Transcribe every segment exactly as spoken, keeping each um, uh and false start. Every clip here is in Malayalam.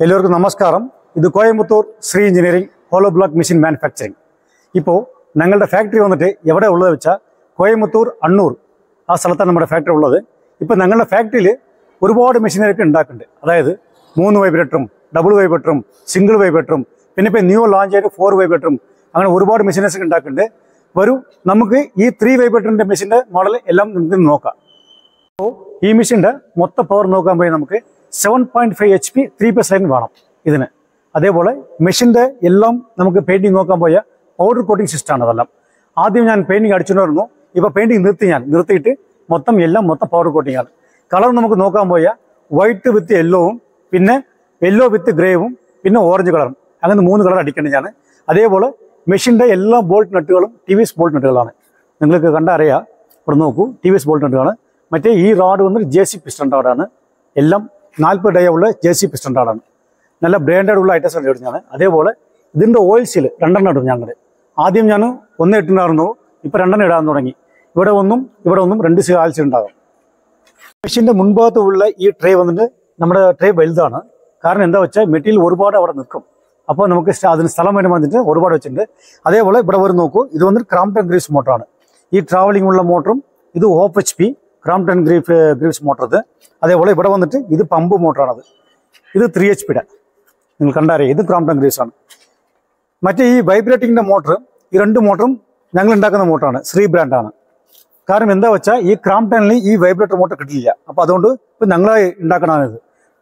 എല്ലാവർക്കും നമസ്കാരം. ഇത് Coimbatore Shri engineering hollow block machine manufacturing. ഇപ്പോൾ ഞങ്ങളുടെ ഫാക്ടറി വന്നിട്ട് എവിടെ ഉള്ളത് വെച്ചാൽ കോയമ്പത്തൂർ അണ്ണൂർ ആ സ്ഥലത്താണ് നമ്മുടെ ഫാക്ടറി ഉള്ളത്. ഇപ്പോൾ ഞങ്ങളുടെ ഫാക്ടറിയിൽ ഒരുപാട് മെഷീനറിയൊക്കെ ഉണ്ടാക്കുന്നുണ്ട്. അതായത് മൂന്ന് വൈബ്രേറ്ററും ഡബിൾ വൈബ്രേറ്ററും സിംഗിൾ വൈബ്രേറ്ററും പിന്നെ ഇപ്പോൾ ന്യൂ ലോഞ്ച് ആയിട്ട് ഫോർ വൈബ്രേറ്ററും അങ്ങനെ ഒരുപാട് മെഷീനറീസ് ഒക്കെ ഉണ്ടാക്കുന്നുണ്ട്. വരും നമുക്ക് ഈ ത്രീ വൈബ്രേറ്ററിൻ്റെ മെഷീൻ്റെ മോഡൽ എല്ലാം നമുക്ക് നോക്കാം. അപ്പോൾ ഈ മെഷീൻ്റെ മൊത്തം പവർ നോക്കാൻ പോയി നമുക്ക് seven point five H P three plus line വേണം ഇതിന്. അതേപോലെ മെഷീൻ്റെ എല്ലാം നമുക്ക് പെയിൻറ്റിങ് നോക്കാൻ പോയ പൗഡർ കോട്ടിംഗ് സിസ്റ്റമാണ് അതെല്ലാം. ആദ്യം ഞാൻ പെയിൻറ്റിങ് അടിച്ചുകൊണ്ടിരുന്നു. ഇപ്പോൾ പെയിൻറ്റിങ് നിർത്തി ഞാൻ നിർത്തിയിട്ട് മൊത്തം എല്ലാം മൊത്തം പൗഡർ കോട്ടിംഗ് ആണ്. കളർ നമുക്ക് നോക്കാൻ പോയ വൈറ്റ് വിത്ത് യെല്ലോവും പിന്നെ യെല്ലോ വിത്ത് ഗ്രേവും പിന്നെ ഓറഞ്ച് കളറും അങ്ങനെ മൂന്ന് കളർ അടിക്കേണ്ടത് ഞാൻ. അതേപോലെ മെഷീൻ്റെ എല്ലാ ബോൾട്ട് നട്ടുകളും ടി വി എസ് ബോൾട്ട് നട്ടുകളാണ്. നിങ്ങൾക്ക് കണ്ടറിയാം. ഇവിടെ നോക്കൂ, ടി വി എസ് ബോൾട്ട് നട്ടുകളാണ്. മറ്റേ ഈ റാഡ് വന്നിട്ട് ജെ സി പിസ്റ്റൺ റാഡാണ്. എല്ലാം നാൽപ്പത് ഡേ ഉള്ള ജെ സി പിസ്റ്റൺ റാഡാണ്. നല്ല ബ്രാൻഡഡ് ഉള്ള ഐറ്റംസ് ആണ് എടുത്താണ്. അതേപോലെ ഇതിൻ്റെ ഓയിൽ സീൽ രണ്ടെണ്ണം ഇടും ഞങ്ങൾ. ആദ്യം ഞാൻ ഒന്ന് ഇട്ടുണ്ടായിരുന്നു, ഇപ്പോൾ രണ്ടെണ്ണം ഇടാൻ തുടങ്ങി. ഇവിടെ ഒന്നും ഇവിടെ ഒന്നും രണ്ട് സീൽ ആൽസി ഉണ്ടാകും. മെഷീൻ്റെ മുൻഭാഗത്ത് ഉള്ള ഈ ട്രേ വന്നിട്ട് നമ്മുടെ ട്രേ വലുതാണ്. കാരണം എന്താ വെച്ചാൽ മെറ്റീരിയൽ ഒരുപാട് അവിടെ നിൽക്കും. അപ്പോൾ നമുക്ക് അതിന് സ്ഥലം വരുമ്പോൾ വന്നിട്ട് ഒരുപാട് വെച്ചിട്ടുണ്ട്. അതേപോലെ ഇവിടെ വരും നോക്കൂ, ഇത് വന്നിട്ട് ക്രാംപ്ടൺ ഗ്രീവ്സ് മോട്ടറാണ്. ഈ ട്രാവലിംഗ് ഉള്ള മോട്ടറും ഇത് ഓഫ് എച്ച് പി ക്രാംപ്ടൺ ഗ്രീഫ് ഗ്രീവ്സ് മോട്ടർ. ഇത് അതേപോലെ ഇവിടെ വന്നിട്ട് ഇത് പമ്പ് മോട്ടറാണത്. ഇത് ത്രീ എച്ച് പിയുടെ നിങ്ങൾ കണ്ടറിയാം. ഇത് ക്രാംപ്ടൺ ഗ്രീവ്സ് ആണ്. മറ്റേ ഈ വൈബ്രേറ്റിങ്ങിൻ്റെ മോട്ടർ, ഈ രണ്ട് മോട്ടറും ഞങ്ങൾ ഉണ്ടാക്കുന്ന മോട്ടറാണ്, ശ്രീ ബ്രാൻഡാണ്. കാരണം എന്താ വെച്ചാൽ ഈ ക്രാംപ്ടണിൽ ഈ വൈബ്രേറ്റർ മോട്ടർ കിട്ടില്ല. അപ്പോൾ അതുകൊണ്ട് ഇപ്പം ഞങ്ങളെ ഉണ്ടാക്കണമാണിത്.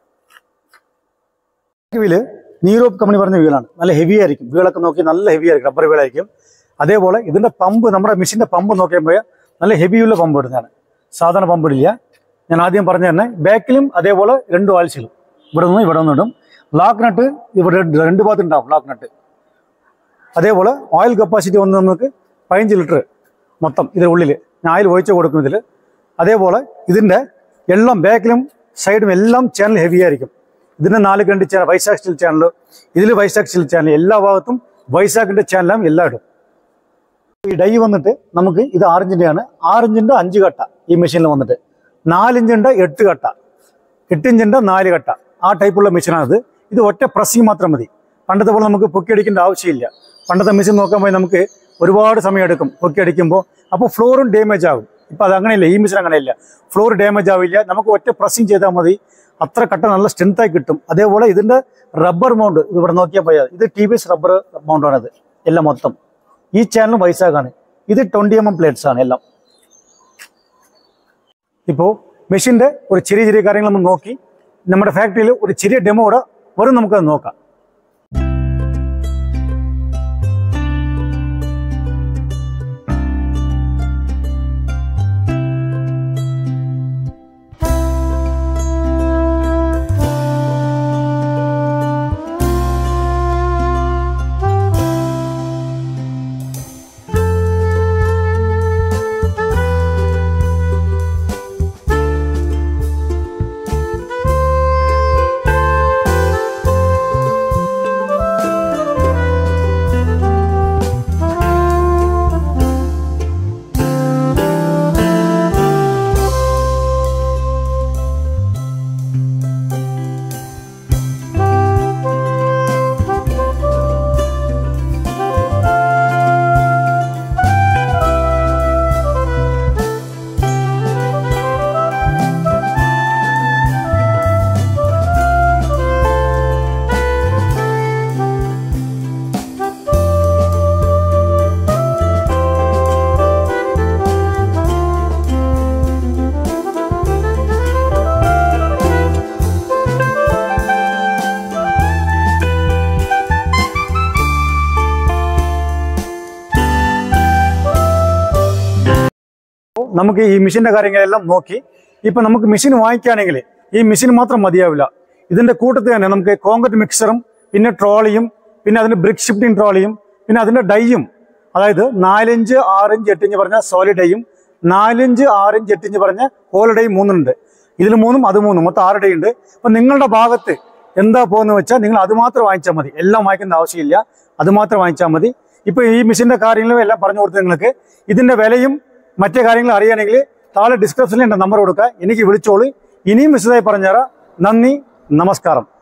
വീല് നീറോപ്പ് കമ്പനി പറഞ്ഞ വീലാണ്. നല്ല ഹെവി ആയിരിക്കും. വീളൊക്കെ നോക്കി നല്ല ഹെവി ആയിരിക്കും, റബ്ബർ വീളായിരിക്കും. അതേപോലെ ഇതിൻ്റെ പമ്പ്, നമ്മുടെ മെഷീൻ്റെ പമ്പ് നോക്കിയപ്പോൾ നല്ല ഹെവിയുള്ള പമ്പ് ഇടുന്നതാണ്. സാധാരണ പമ്പ് ഇടില്ല. ഞാൻ ആദ്യം പറഞ്ഞു തന്നെ ബാക്കിലും അതേപോലെ രണ്ട് ആഴ്ചയിലും ഇവിടെ നിന്ന് ഇവിടെ നിന്ന് ഇടും. ബ്ലാക്ക് നട്ട് ഇവിടെ രണ്ട് ഭാഗത്ത് ഉണ്ടാവും ബ്ലാക്ക് നട്ട്. അതേപോലെ ഓയിൽ കപ്പാസിറ്റി വന്ന് നമുക്ക് പതിനഞ്ച് ലിറ്റർ മൊത്തം ഇതിനുള്ളിൽ ഞാൻ ഓയിൽ ഒഴിച്ച് കൊടുക്കും ഇതിൽ. അതേപോലെ ഇതിൻ്റെ എല്ലാം ബാക്കിലും സൈഡും എല്ലാം ചാനൽ ഹെവി ആയിരിക്കും. ഇതിൻ്റെ നാല് കണ്ട് ചാനൽ വൈസാഖ് സ്റ്റീൽ ചാനൽ, ഇതിൽ വൈസാഖ് സ്റ്റീൽ ചാനൽ, എല്ലാ ഭാഗത്തും വൈസാഖിൻ്റെ ചാനലും എല്ലാം ഇടും. ഈ ഡൈ വന്നിട്ട് നമുക്ക് ഇത് ആറിഞ്ചിൻ്റെയാണ്. ആറിഞ്ചിൻ്റെ അഞ്ച് കട്ട ഈ മെഷീനിൽ വന്നിട്ട്, നാലിഞ്ചിൻ്റെ എട്ട് കട്ട, എട്ടിഞ്ചിൻ്റെ നാല് കട്ട, ആ ടൈപ്പുള്ള മെഷീനാണിത്. ഇത് ഒറ്റ പ്രസ്സിങ് മാത്രം മതി. പണ്ടത്തെ പോലെ നമുക്ക് പൊക്കി അടിക്കേണ്ട ആവശ്യമില്ല. പണ്ടത്തെ മെഷീൻ നോക്കാൻ പോയി നമുക്ക് ഒരുപാട് സമയം എടുക്കും പൊക്കി അടിക്കുമ്പോൾ. അപ്പോൾ ഫ്ലോറും ഡാമേജ് ആകും. ഇപ്പോൾ അത് അങ്ങനെയില്ല, ഈ മെഷീൻ അങ്ങനെയില്ല. ഫ്ലോർ ഡാമേജ് ആവില്ല. നമുക്ക് ഒറ്റ പ്രസ്സിങ് ചെയ്താൽ മതി. അത്ര കട്ട നല്ല സ്ട്രെങ്തായി കിട്ടും. അതേപോലെ ഇതിൻ്റെ റബ്ബർ മൗണ്ട് ഇത് ഇവിടെ നോക്കിയാൽ പോയാൽ ഇത് ടി വി എസ് റബ്ബർ മൗണ്ടാണിത് എല്ലാം മൊത്തം. ഈ ചാനലും വൈസാഖാണ്. ഇത് ട്വൻറ്റി എം എം പ്ലേറ്റ്സ് ആണ് എല്ലാം. ഇപ്പോൾ മെഷീൻ്റെ ഒരു ചെറിയ ചെറിയ കാര്യങ്ങൾ നമ്മൾ നോക്കി. നമ്മുടെ ഫാക്ടറിയിൽ ഒരു ചെറിയ ഡെമോ കൂടെ വരും, നമുക്കത് നോക്കാം. നമുക്ക് ഈ മെഷീൻ്റെ കാര്യങ്ങളെല്ലാം നോക്കി. ഇപ്പം നമുക്ക് മെഷീൻ വാങ്ങിക്കുകയാണെങ്കിൽ ഈ മെഷീൻ മാത്രം മതിയാവില്ല. ഇതിൻ്റെ കൂട്ടത്തിൽ തന്നെ നമുക്ക് കോൺക്രീറ്റ് മിക്സറും പിന്നെ ട്രോളിയും പിന്നെ അതിൻ്റെ ബ്രിക്ക് ഷിഫ്റ്റിംഗ് ട്രോളിയും പിന്നെ അതിൻ്റെ ഡൈയും, അതായത് നാലിഞ്ച് ആറിഞ്ച് എട്ടിഞ്ച് പറഞ്ഞ സോളിഡ് ഡൈയും നാലിഞ്ച് ആറിഞ്ച് എട്ടിഞ്ച് പറഞ്ഞ ഹോൾ ഡൈയും മൂന്നുണ്ട്. ഇതിൽ മൂന്നും അത് മൂന്നും മൊത്തം ആറ് ഡൈ ഉണ്ട്. അപ്പം നിങ്ങളുടെ ഭാഗത്ത് എന്താ പോകുന്നത് വെച്ചാൽ നിങ്ങൾ അത് മാത്രം വാങ്ങിച്ചാൽ മതി. എല്ലാം വാങ്ങിക്കേണ്ട ആവശ്യമില്ല, അത് മാത്രം വാങ്ങിച്ചാൽ മതി. ഇപ്പോൾ ഈ മെഷീൻ്റെ കാര്യങ്ങളും എല്ലാം പറഞ്ഞു കൊടുത്ത് നിങ്ങൾക്ക് ഇതിൻ്റെ വിലയും മറ്റേ കാര്യങ്ങൾ അറിയണമെങ്കിൽ താഴെ ഡിസ്ക്രിപ്ഷനിൽ എൻ്റെ നമ്പർ കൊടുക്കുക, എനിക്ക് വിളിച്ചോളൂ. ഇനിയും വിശദമായി പറഞ്ഞുതരാം. നന്ദി, നമസ്കാരം.